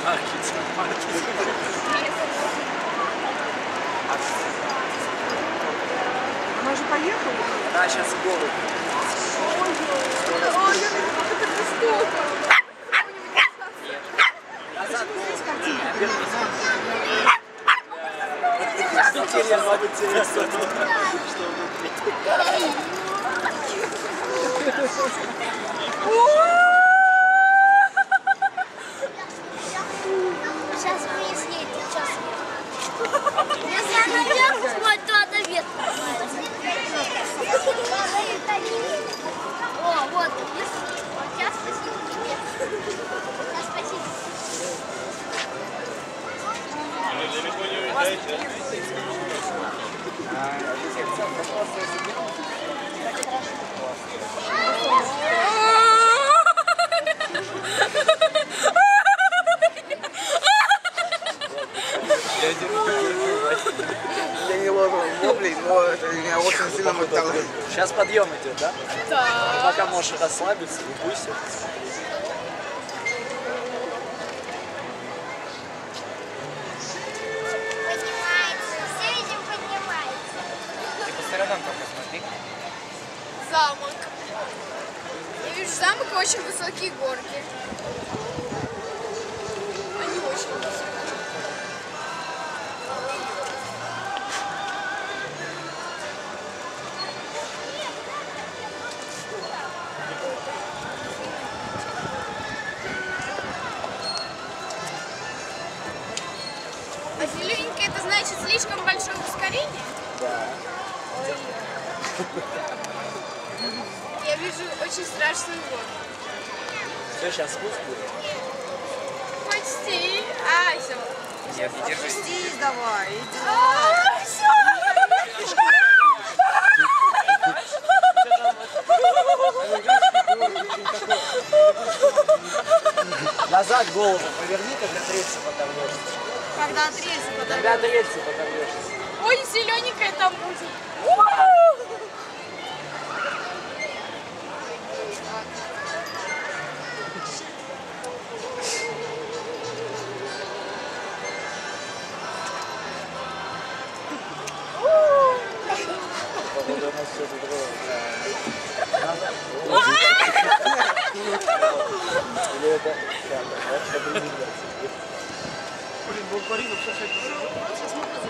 Она же поехала? Да, сейчас в гору. Ой, я не знаю, это жестоко. Назад теперь я могу интересно. Сейчас выяснить, сейчас. Если она вверх смотрит, то она вверх. О, вот, сейчас спасибо тебе. Сейчас спасибо. Я не ложу воплей, но это меня очень сильно мотало. Сейчас подъем идет, да? Да. Пока можешь расслабиться, любуйся. Поднимается, все видим, поднимается. Ты по сторонам только смотри. Замок. Я вижу замок и очень высокие горки. Они очень высокие. А зелененькое это значит слишком большое ускорение? Да. Ой. Я вижу очень страшный город. Все, сейчас спуск будет. Почти. Все. Нет, не держись. Спустись давай. Все. Назад голову поверни, когда от рельса подорвешься. Когда от рельса Когда от рельса подорвешься. Ой, зелененькая там будет. Походу, у нас все закрылось. Или это... Да, да, да, Блин, был парень, вообще